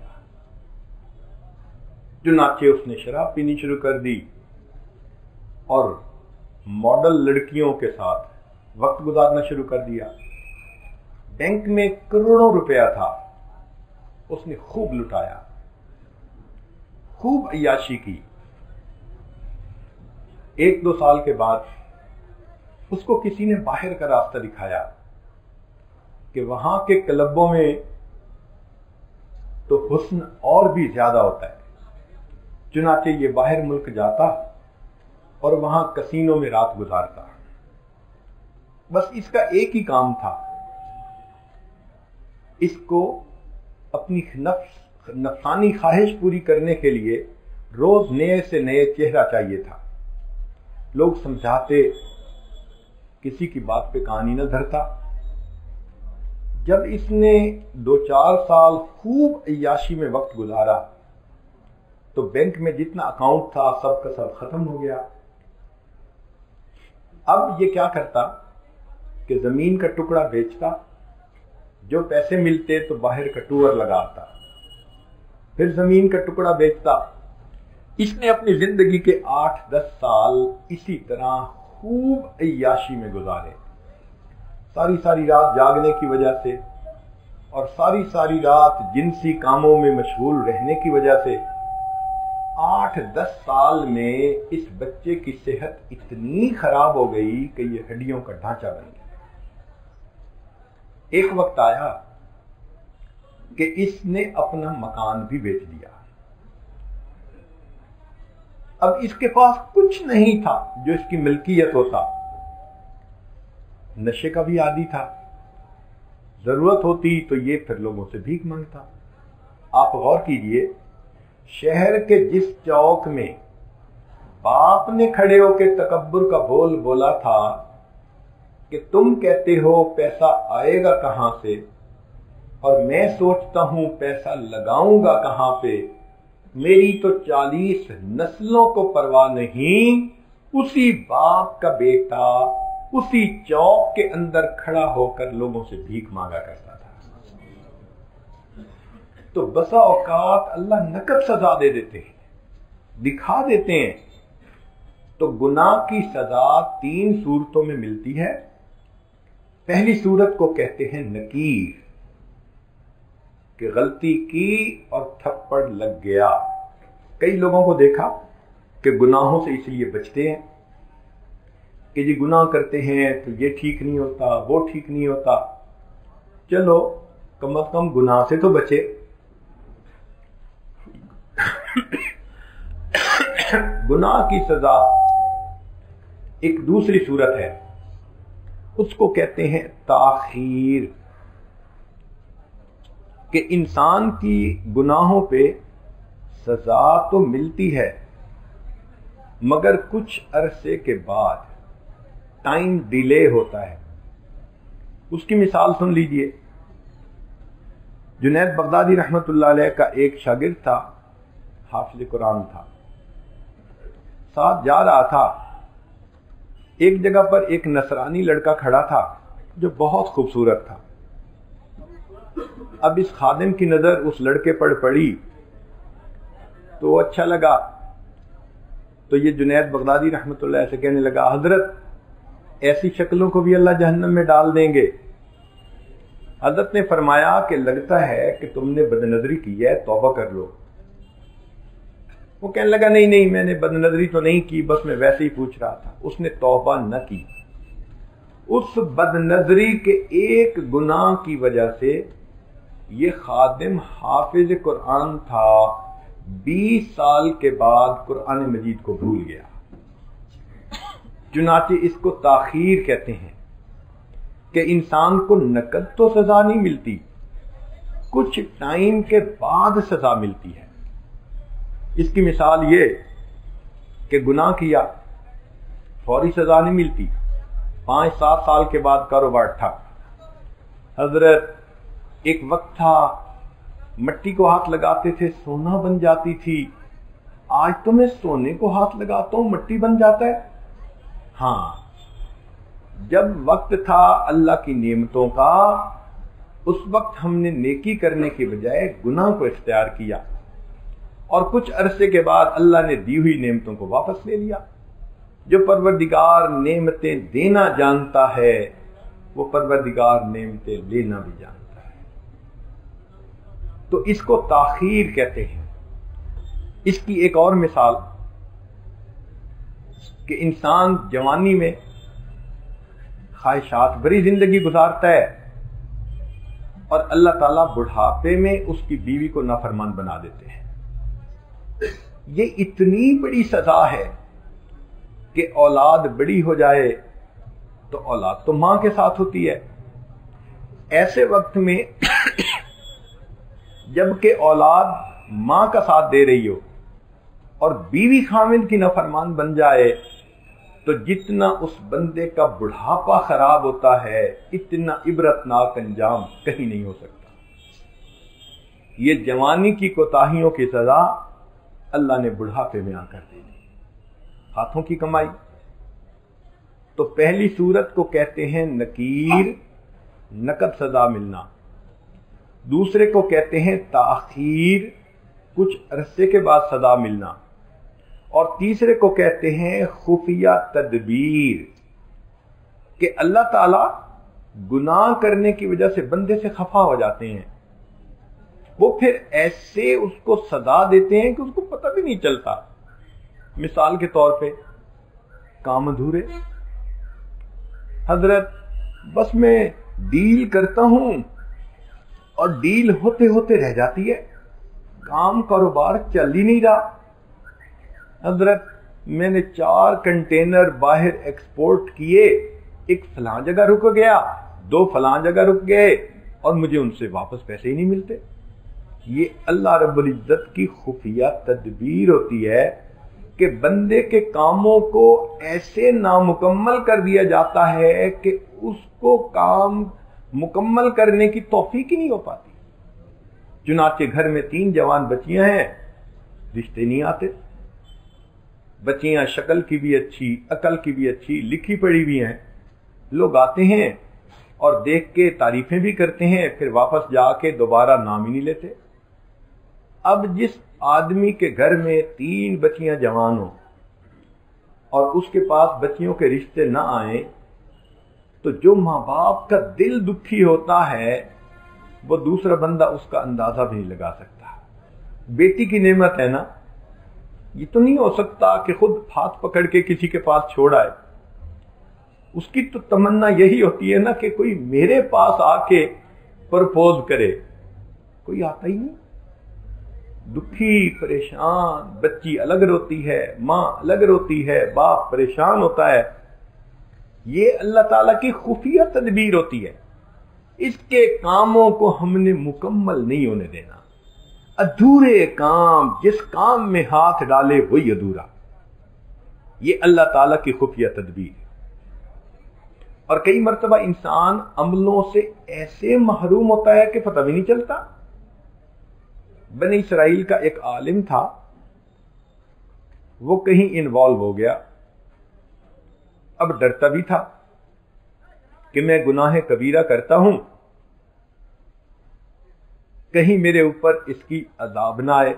چنانچہ اس نے شراب پینی شروع کر دی اور ماڈل لڑکیوں کے ساتھ وقت گزارنا شروع کر دیا. بینک میں کروڑوں روپیہ تھا، اس نے خوب لٹایا، خوب عیاشی کی. ایک دو سال کے بعد اس کو کسی نے باہر کا راستہ دکھایا کہ وہاں کے کلبوں میں تو حسن اور بھی زیادہ ہوتا ہے. چنانچہ یہ باہر ملک جاتا اور وہاں کسینوں میں رات گزارتا. بس اس کا ایک ہی کام تھا، اس کو اپنی نفس نفسانی خواہش پوری کرنے کے لیے روز نئے سے نئے چہرہ چاہیے تھا. لوگ سمجھاتے، کسی کی بات پہ کان ہی نہ دھرتا. جب اس نے دو چار سال خوب عیاشی میں وقت گزارا تو بینک میں جتنا اکاؤنٹ تھا سب کا سب ختم ہو گیا. اب یہ کیا کرتا کہ زمین کا ٹکڑا بیچتا، جو پیسے ملتے تو باہر کا ٹور لگاتا، پھر زمین کا ٹکڑا بیچتا. اس نے اپنی زندگی کے آٹھ دس سال اسی طرح خوب عیاشی میں گزارے. ساری ساری رات جاگنے کی وجہ سے اور ساری ساری رات جنسی کاموں میں مشغول رہنے کی وجہ سے آٹھ دس سال میں اس بچے کی صحت اتنی خراب ہو گئی کہ یہ ہڈیوں کا ڈھانچہ بن گیا. ایک وقت آیا کہ اس نے اپنا مکان بھی بیچ دیا. اب اس کے پاس کچھ نہیں تھا جو اس کی ملکیت ہوتا. نشے کا بھی عادی تھا، ضرورت ہوتی تو یہ پھر لوگوں سے بھیک مانگتا. آپ غور کیجئے، شہر کے جس چوک میں باپ نے کھڑے ہو کے تکبر کا بول بولا تھا کہ تم کہتے ہو پیسہ آئے گا کہاں سے اور میں سوچتا ہوں پیسہ لگاؤں گا کہاں پہ، میری تو چالیس نسلوں کو پرواہ نہیں، اسی باپ کا بیٹا اسی چوک کے اندر کھڑا ہو کر لوگوں سے بھیک مانگا کرتا تھا. تو بسا اوقات اللہ نقد سزا دے دیتے ہیں، دکھا دیتے ہیں. تو گناہ کی سزا تین صورتوں میں ملتی ہے. پہلی صورت کو کہتے ہیں نکیر، کہ غلطی کی اور تھپڑ لگ گیا. کئی لوگوں کو دیکھا کہ گناہوں سے اس لیے بچتے ہیں کہ جی گناہ کرتے ہیں تو یہ ٹھیک نہیں ہوتا، وہ ٹھیک نہیں ہوتا. چلو کم از کم گناہ سے تو بچے. گناہ کی سزا ایک دوسری صورت ہے، اس کو کہتے ہیں تاخیر، کہ انسان کی گناہوں پہ سزا تو ملتی ہے مگر کچھ عرصے کے بعد ٹائم ڈیلے ہوتا ہے. اس کی مثال سن لیجئے. جنید بغدادی رحمت اللہ علیہ کا ایک شاگرد تھا، حافظ قرآن تھا. ساتھ جا رہا تھا، ایک جگہ پر ایک نصرانی لڑکا کھڑا تھا جو بہت خوبصورت تھا. اب اس خادم کی نظر اس لڑکے پر پڑی تو اچھا لگا، تو یہ جنید بغدادی رحمت اللہ سے کہنے لگا، حضرت ایسی شکلوں کو بھی اللہ جہنم میں ڈال دیں گے. حضرت نے فرمایا کہ لگتا ہے کہ تم نے بد نظری کی ہے، توبہ کر لو. وہ کہنے لگا نہیں نہیں میں نے بد نظری تو نہیں کی، بس میں ویسے ہی پوچھ رہا تھا. اس نے توبہ نہ کی. اس بد نظری کے ایک گناہ کی وجہ سے یہ خادم حافظ قرآن تھا، بیس سال کے بعد قرآن مجید کو بھول گیا. چنانچہ اس کو تاخیر کہتے ہیں کہ انسان کو نقد تو سزا نہیں ملتی، کچھ ٹائم کے بعد سزا ملتی ہے. اس کی مثال یہ کہ گناہ کیا، فوری سزا نہیں ملتی، پانچ سات سال کے بعد کاروبار ٹھپ. حضرت ایک وقت تھا مٹی کو ہاتھ لگاتے تھے سونا بن جاتی تھی، آج تو میں سونے کو ہاتھ لگاتا ہوں مٹی بن جاتا ہے. ہاں، جب وقت تھا اللہ کی نعمتوں کا، اس وقت ہم نے نیکی کرنے کے بجائے گناہ کو اختیار کیا، اور کچھ عرصے کے بعد اللہ نے دی ہوئی نعمتوں کو واپس لے لیا. جو پروردگار نعمتیں دینا جانتا ہے وہ پروردگار نعمتیں لینا بھی جانتا ہے. تو اس کو تاخیر کہتے ہیں. اس کی ایک اور مثال کہ انسان جوانی میں خواہشات بھری زندگی گزارتا ہے اور اللہ تعالیٰ بڑھاپے میں اس کی بیوی کو نافرمان بنا دیتے ہیں. یہ اتنی بڑی سزا ہے کہ اولاد بڑی ہو جائے تو اولاد تو ماں کے ساتھ ہوتی ہے. ایسے وقت میں جب کہ اولاد ماں کا ساتھ دے رہی ہو اور بیوی خامد کی نافرمان بن جائے تو جتنا اس بندے کا بڑھاپا خراب ہوتا ہے اتنا عبرتناک انجام کہیں نہیں ہو سکتا. یہ جوانی کی کوتاہیوں کی سزا اللہ نے بڑھاپے میں آ کر دے دی. ہاتھوں کی کمائی تو پہلی صورت کو کہتے ہیں نکیر، نقد سزا ملنا. دوسرے کو کہتے ہیں تاخیر، کچھ عرصے کے بعد سزا ملنا. اور تیسرے کو کہتے ہیں خفیہ تدبیر، کہ اللہ تعالی گناہ کرنے کی وجہ سے بندے سے خفا ہو جاتے ہیں، وہ پھر ایسے اس کو سزا دیتے ہیں کہ اس کو پتہ بھی نہیں چلتا. مثال کے طور پہ کام ادھورے. حضرت بس میں ڈیل کرتا ہوں اور ڈیل ہوتے ہوتے رہ جاتی ہے، کام کاروبار چل ہی نہیں رہا. حضرت میں نے چار کنٹینر باہر ایکسپورٹ کیے، ایک فلاں جگہ رک گیا، دو فلاں جگہ رک گئے اور مجھے ان سے واپس پیسے ہی نہیں ملتے. یہ اللہ رب العزت کی خفیہ تدبیر ہوتی ہے کہ بندے کے کاموں کو ایسے نامکمل کر دیا جاتا ہے کہ اس کو کام مکمل کرنے کی توفیق ہی نہیں ہو پاتی. چنانچہ گھر میں تین جوان بچیاں ہیں، رشتے نہیں آتے. بچیاں شکل کی بھی اچھی، عقل کی بھی اچھی، لکھی پڑھی بھی ہیں. لوگ آتے ہیں اور دیکھ کے تعریفیں بھی کرتے ہیں، پھر واپس جا کے دوبارہ نام ہی نہیں لیتے. اب جس آدمی کے گھر میں تین بچیاں جوان ہوں اور اس کے پاس بچیوں کے رشتے نہ آئیں تو جو ماں باپ کا دل دکھی ہوتا ہے وہ دوسرا بندہ اس کا اندازہ بھی نہیں لگا سکتا. بیٹی کی نعمت ہے نا، یہ تو نہیں ہو سکتا کہ خود ہاتھ پکڑ کے کسی کے پاس چھوڑ آئے. اس کی تو تمنا یہی ہوتی ہے نا کہ کوئی میرے پاس آ کے پرپوز کرے. کوئی آتا ہی نہیں. دکھی پریشان بچی الگ روتی ہے، ماں الگ روتی ہے، باپ پریشان ہوتا ہے. یہ اللہ تعالیٰ کی خفیہ تدبیر ہوتی ہے. اس کے کاموں کو ہم نے مکمل نہیں ہونے دینا. ادھورے کام، جس کام میں ہاتھ ڈالے وہی ادھورا. یہ اللہ تعالیٰ کی خفیہ تدبیر. اور کئی مرتبہ انسان عملوں سے ایسے محروم ہوتا ہے کہ پتہ بھی نہیں چلتا. بنی اسرائیل کا ایک عالم تھا، وہ کہیں انوالو ہو گیا. اب ڈرتا بھی تھا کہ میں گناہ کبیرہ کرتا ہوں، کہیں میرے اوپر اس کی عذاب نہ آئے.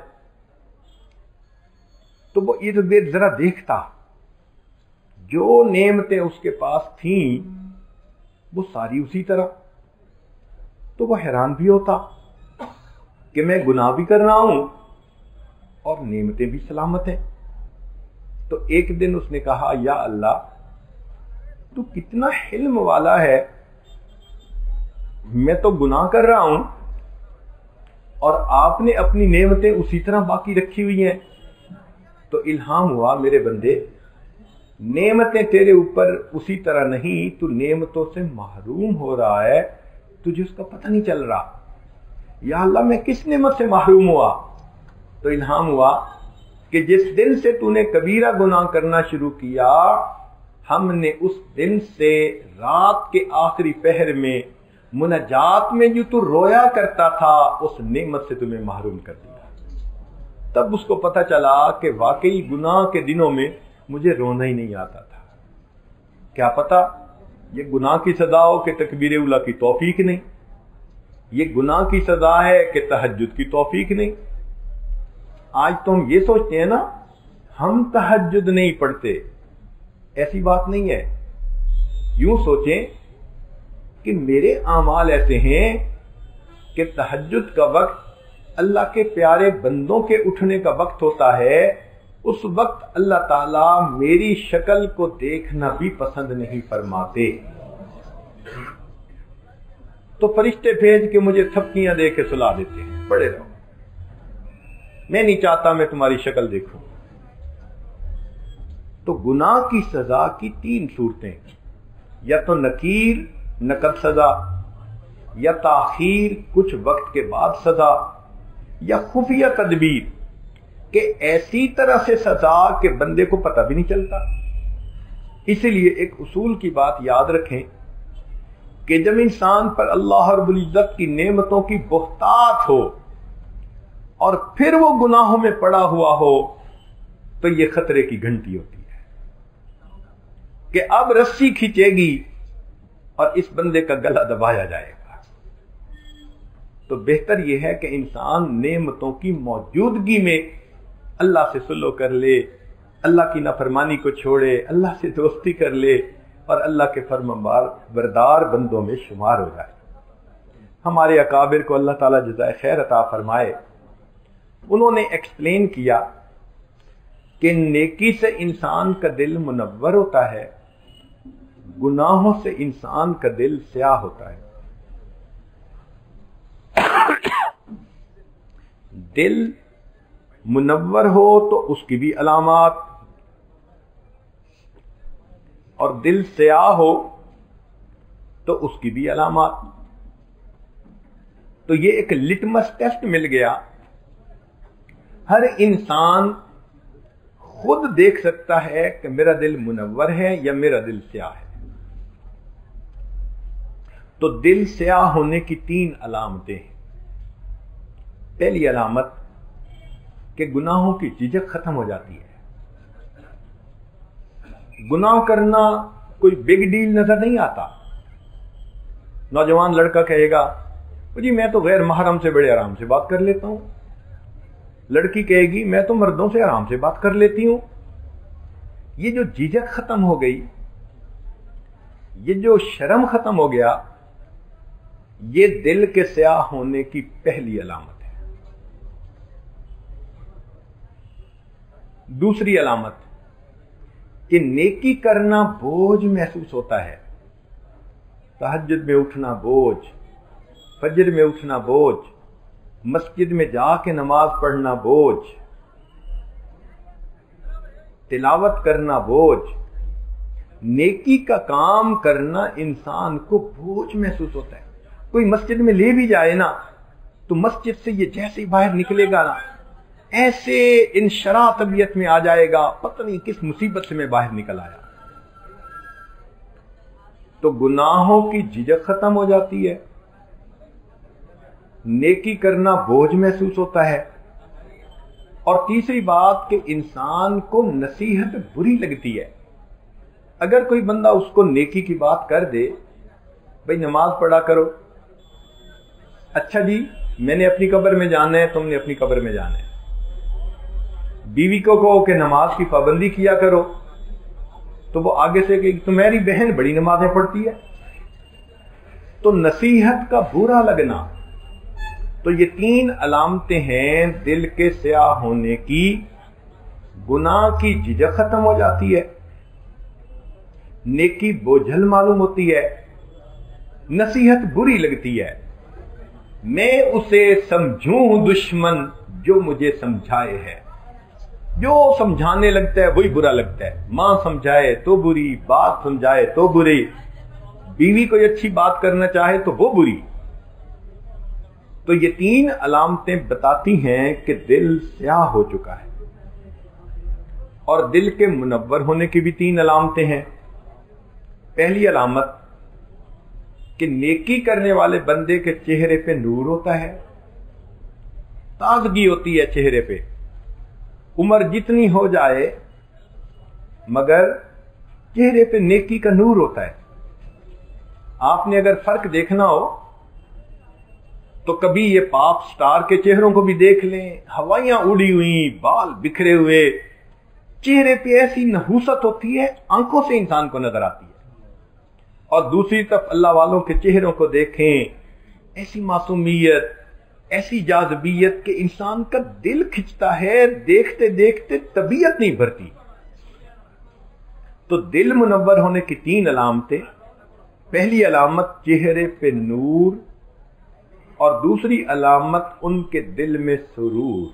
تو وہ ارد گرد ذرا دیکھتا، جو نعمتیں اس کے پاس تھیں وہ ساری اسی طرح. تو وہ حیران بھی ہوتا کہ میں گناہ بھی کر رہا ہوں اور نعمتیں بھی سلامت ہیں. تو ایک دن اس نے کہا، یا اللہ تو کتنا حلم والا ہے، میں تو گناہ کر رہا ہوں اور آپ نے اپنی نعمتیں اسی طرح باقی رکھی ہوئی ہیں. تو الہام ہوا، میرے بندے نعمتیں تیرے اوپر اسی طرح نہیں، تو نعمتوں سے محروم ہو رہا ہے، تجھے اس کا پتہ نہیں چل رہا. یا اللہ میں کس نعمت سے محروم ہوا؟ تو الہام ہوا کہ جس دن سے تو نے کبیرہ گناہ کرنا شروع کیا، ہم نے اس دن سے رات کے آخری پہر میں مناجات میں جو تو رویا کرتا تھا اس نعمت سے تمہیں محروم کر دیا. تب اس کو پتہ چلا کہ واقعی گناہ کے دنوں میں مجھے رونا ہی نہیں آتا تھا. کیا پتا یہ گناہ کی سزا ہو کہ تکبیر اولیٰ کی توفیق نہیں، یہ گناہ کی سزا ہے کہ تہجد کی توفیق نہیں. آج تو ہم یہ سوچتے ہیں نا ہم تہجد نہیں پڑھتے، ایسی بات نہیں ہے. یوں سوچیں کہ میرے اعمال ایسے ہیں کہ تہجد کا وقت اللہ کے پیارے بندوں کے اٹھنے کا وقت ہوتا ہے، اس وقت اللہ تعالیٰ میری شکل کو دیکھنا بھی پسند نہیں فرماتے. تو فرشتے بھیج کے مجھے تھپکیاں دے کے سلا دیتے ہیں، پڑے رہو، میں نہیں چاہتا میں تمہاری شکل دیکھوں. تو گناہ کی سزا کی تین صورتیں، یا تو نکیر نقد سزا، یا تاخیر کچھ وقت کے بعد سزا، یا خفیہ تدبیر کہ ایسی طرح سے سزا کہ بندے کو پتہ بھی نہیں چلتا. اسی لیے ایک اصول کی بات یاد رکھیں کہ جب انسان پر اللہ رب العزت کی نعمتوں کی بہتات ہو اور پھر وہ گناہوں میں پڑا ہوا ہو تو یہ خطرے کی گھنٹی ہوتی ہے کہ اب رسی کھینچے گی اور اس بندے کا گلا دبایا جائے گا. تو بہتر یہ ہے کہ انسان نعمتوں کی موجودگی میں اللہ سے سلو کر لے، اللہ کی نافرمانی کو چھوڑے، اللہ سے دوستی کر لے اور اللہ کے فرمان بردار بندوں میں شمار ہو جائے. ہمارے اکابر کو اللہ تعالیٰ جزائے خیر عطا فرمائے، انہوں نے ایکسپلین کیا کہ نیکی سے انسان کا دل منور ہوتا ہے، گناہوں سے انسان کا دل سیاہ ہوتا ہے. دل منور ہو تو اس کی بھی علامات، اور دل سیاہ ہو تو اس کی بھی علامات. تو یہ ایک لٹمس ٹیسٹ مل گیا. ہر انسان خود دیکھ سکتا ہے کہ میرا دل منور ہے یا میرا دل سیاہ ہے. تو دل سیاہ ہونے کی تین علامتیں ہیں. پہلی علامت کہ گناہوں کی جھجک ختم ہو جاتی ہے. گناہ کرنا کوئی بگ ڈیل نظر نہیں آتا. نوجوان لڑکا کہے گا جی میں تو غیر محرم سے بڑے آرام سے بات کر لیتا ہوں، لڑکی کہے گی میں تو مردوں سے آرام سے بات کر لیتی ہوں. یہ جو جھجک ختم ہو گئی، یہ جو شرم ختم ہو گیا، یہ دل کے سیاہ ہونے کی پہلی علامت ہے. دوسری علامت کہ نیکی کرنا بوجھ محسوس ہوتا ہے. تہجد میں اٹھنا بوجھ، فجر میں اٹھنا بوجھ، مسجد میں جا کے نماز پڑھنا بوجھ، تلاوت کرنا بوجھ. نیکی کا کام کرنا انسان کو بوجھ محسوس ہوتا ہے. کوئی مسجد میں لے بھی جائے نا تو مسجد سے یہ جیسے ہی باہر نکلے گا نا ایسے انشراح طبیعت میں آ جائے گا، پتہ نہیں کس مصیبت سے میں باہر نکل آیا. تو گناہوں کی جھجک ختم ہو جاتی ہے، نیکی کرنا بوجھ محسوس ہوتا ہے. اور تیسری بات کہ انسان کو نصیحت بری لگتی ہے. اگر کوئی بندہ اس کو نیکی کی بات کر دے، بھئی نماز پڑھا کرو، اچھا جی میں نے اپنی قبر میں جانا ہے، تم نے اپنی قبر میں جانا ہے. بیوی کو کہو کہ نماز کی پابندی کیا کرو تو وہ آگے سے کہ تمہاری بہن بڑی نمازیں پڑھتی ہے. تو نصیحت کا برا لگنا. تو یہ تین علامتیں ہیں دل کے سیاہ ہونے کی. گناہ کی جھجک ختم ہو جاتی ہے، نیکی بوجھل معلوم ہوتی ہے، نصیحت بری لگتی ہے. میں اسے سمجھوں دشمن جو مجھے سمجھائے ہے. جو سمجھانے لگتا ہے وہی برا لگتا ہے. ماں سمجھائے تو بری، بات سمجھائے تو بری، بیوی کوئی اچھی بات کرنا چاہے تو وہ بری. تو یہ تین علامتیں بتاتی ہیں کہ دل سیاہ ہو چکا ہے. اور دل کے منور ہونے کی بھی تین علامتیں ہیں. پہلی علامت کہ نیکی کرنے والے بندے کے چہرے پہ نور ہوتا ہے، تازگی ہوتی ہے چہرے پہ، عمر جتنی ہو جائے مگر چہرے پہ نیکی کا نور ہوتا ہے۔ آپ نے اگر فرق دیکھنا ہو تو کبھی یہ پاپ سٹار کے چہروں کو بھی دیکھ لیں، ہوائیاں اڑی ہوئی، بال بکھرے ہوئے، چہرے پہ ایسی نحوست ہوتی ہے، آنکھوں سے انسان کو نظر آتی ہے۔ اور دوسری طرف اللہ والوں کے چہروں کو دیکھیں، ایسی معصومیت، ایسی جاذبیت کہ انسان کا دل کھنچتا ہے، دیکھتے دیکھتے طبیعت نہیں بھرتی۔ تو دل منور ہونے کی تین علامتیں، پہلی علامت چہرے پہ نور، اور دوسری علامت ان کے دل میں سرور،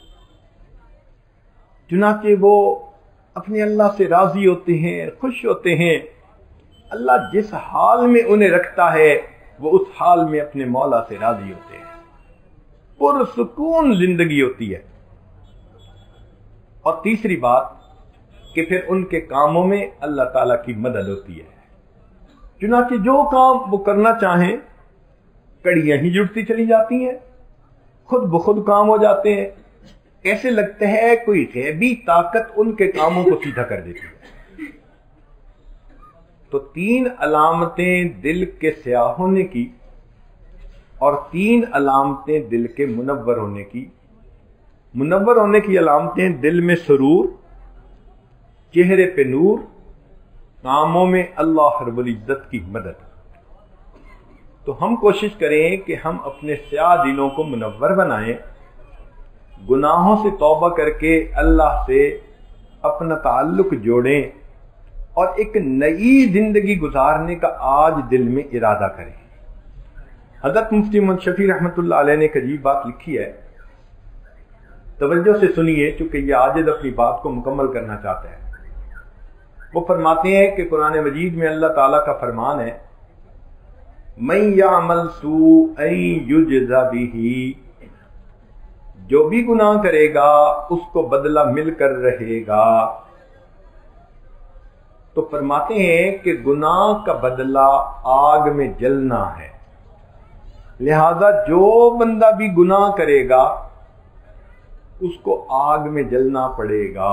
چنانچہ وہ اپنے اللہ سے راضی ہوتے ہیں، خوش ہوتے ہیں۔ اللہ جس حال میں انہیں رکھتا ہے وہ اس حال میں اپنے مولا سے راضی ہوتے ہیں، پرسکون زندگی ہوتی ہے۔ اور تیسری بات کہ پھر ان کے کاموں میں اللہ تعالیٰ کی مدد ہوتی ہے، چنانچہ جو کام وہ کرنا چاہیں کڑیاں ہی جڑتی چلی جاتی ہیں، خود بخود کام ہو جاتے ہیں، ایسے لگتا ہے کوئی غیبی طاقت ان کے کاموں کو سیدھا کر دیتی ہے۔ تو تین علامتیں دل کے سیاہ ہونے کی اور تین علامتیں دل کے منور ہونے کی۔ منور ہونے کی علامتیں دل میں سرور، چہرے پہ نور، کاموں میں اللہ رب العزت کی مدد۔ تو ہم کوشش کریں کہ ہم اپنے سیاہ دلوں کو منور بنائیں، گناہوں سے توبہ کر کے اللہ سے اپنا تعلق جوڑیں اور ایک نئی زندگی گزارنے کا آج دل میں ارادہ کریں۔ حضرت مفتی محمد شفیع رحمۃ اللہ علیہ نے ایک عجیب بات لکھی ہے، توجہ سے سنیے چونکہ یہ عاجز اپنی بات کو مکمل کرنا چاہتا ہے۔ وہ فرماتے ہیں کہ قرآن مجید میں اللہ تعالیٰ کا فرمان ہے، مَن يَعْمَلْ سُوءًا يُجْزَ بِهِ، جو بھی گناہ کرے گا اس کو بدلہ مل کر رہے گا۔ تو فرماتے ہیں کہ گناہ کا بدلہ آگ میں جلنا ہے، لہذا جو بندہ بھی گناہ کرے گا اس کو آگ میں جلنا پڑے گا۔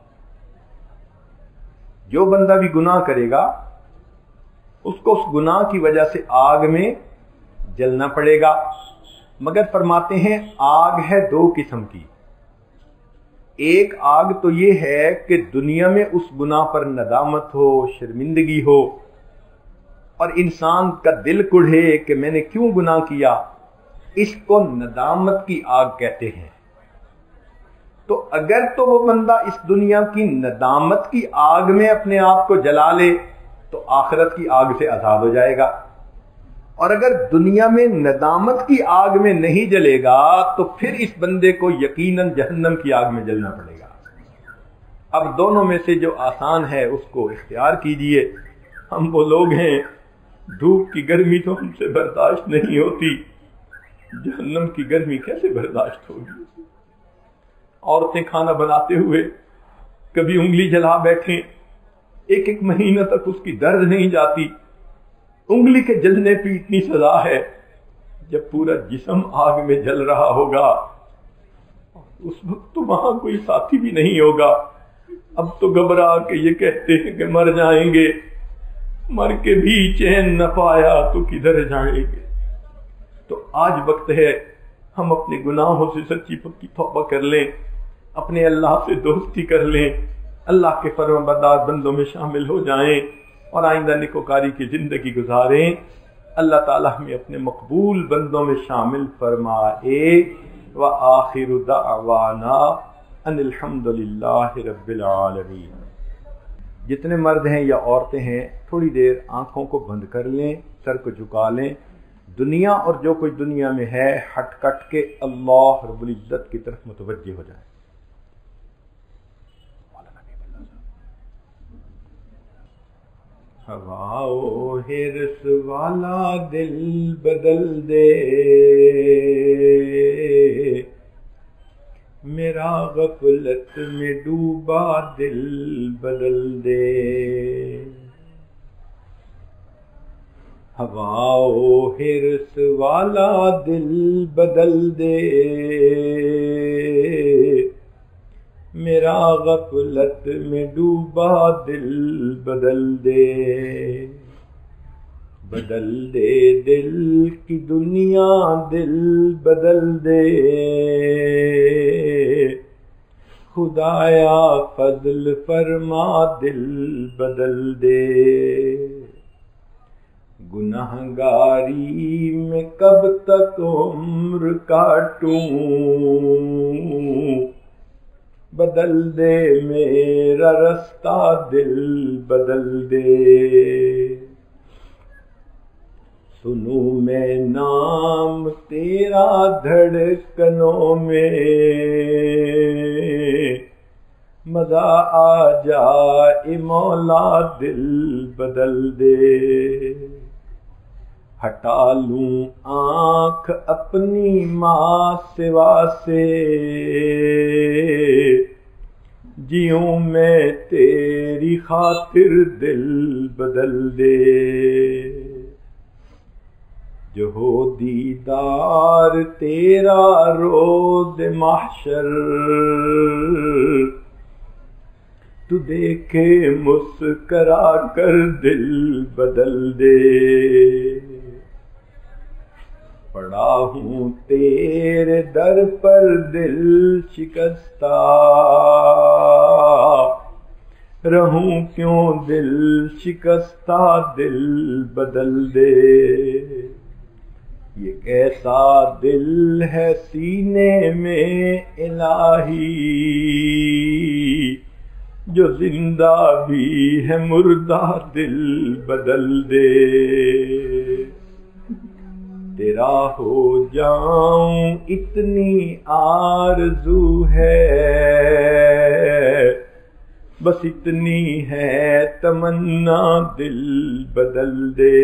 جو بندہ بھی گناہ کرے گا اس کو اس گناہ کی وجہ سے آگ میں جلنا پڑے گا۔ مگر فرماتے ہیں آگ ہے دو قسم کی، ایک آگ تو یہ ہے کہ دنیا میں اس گناہ پر ندامت ہو، شرمندگی ہو، اور انسان کا دل کڑھے کہ میں نے کیوں گناہ کیا، اس کو ندامت کی آگ کہتے ہیں۔ تو اگر تو وہ بندہ اس دنیا کی ندامت کی آگ میں اپنے آپ کو جلا لے تو آخرت کی آگ سے آزاد ہو جائے گا، اور اگر دنیا میں ندامت کی آگ میں نہیں جلے گا تو پھر اس بندے کو یقیناً جہنم کی آگ میں جلنا پڑے گا۔ اب دونوں میں سے جو آسان ہے اس کو اختیار کیجئے۔ ہم وہ لوگ ہیں دھوپ کی گرمی تو ہم سے برداشت نہیں ہوتی، جہنم کی گرمی کیسے برداشت ہوگی؟ عورتیں کھانا بناتے ہوئے کبھی انگلی جلا بیٹھیں، ایک ایک مہینہ تک اس کی درد نہیں جاتی، انگلی کے جلنے پہ اتنی سزا ہے، جب پورا جسم آگ میں جل رہا ہوگا اس وقت تو وہاں کوئی ساتھی بھی نہیں ہوگا۔ اب تو گھبرا کے یہ کہتے ہیں کہ مر جائیں گے، مر کے بھی چین نہ پایا تو کدھر جائیں گے۔ تو آج وقت ہے ہم اپنے گناہوں سے سچی پکی توبہ کر لیں، اپنے اللہ سے دوستی کر لیں، اللہ کے فرمانبردار بندوں میں شامل ہو جائیں اور آئندہ نیکوکاری کی زندگی گزاریں۔ اللہ تعالیٰ ہمیں اپنے مقبول بندوں میں شامل فرمائے۔ وآخر دعوانا ان الحمد للہ رب العالمین۔ جتنے مرد ہیں یا عورتیں ہیں تھوڑی دیر آنکھوں کو بند کر لیں، سر کو جھکا لیں، دنیا اور جو کچھ دنیا میں ہے ہٹ کٹ کے اللہ رب العزت کی طرف متوجہ ہو جائیں۔ ہوا و حرص والا دل بدل دے، میرا غفلت میں ڈوبا دل بدل دے، ہوا و حرص والا دل بدل دے، میرا غفلت میں ڈوبا دل بدل دے، بدل دے دل کی دنیا دل بدل دے، خدایا فضل فرما دل بدل دے، گنہگاری میں کب تک عمر کاٹوں، بدل دے میرا رستہ دل بدل دے، سنوں میں نام تیرا دھڑکنوں میں، مزہ آ جائے مولا دل بدل دے، ہٹا لوں آنکھ اپنی ماں سوا سے، جیوں میں تیری خاطر دل بدل دے، جو ہو دیدار تیرا روز محشر، تو دیکھے مسکرا کر دل بدل دے، پڑا ہوں تیرے در پر دل شکستہ، رہوں کیوں دل شکستہ دل بدل دے، یہ کیسا دل ہے سینے میں الہی، جو زندہ بھی ہے مردہ دل بدل دے، تیرا ہو جاؤں اتنی آرزو ہے، بس اتنی ہے تمنا دل بدل دے،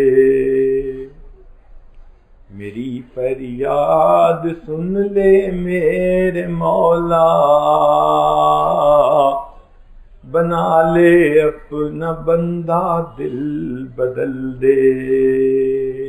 میری فریاد سن لے میرے مولا، بنا لے اپنا بندہ دل بدل دے۔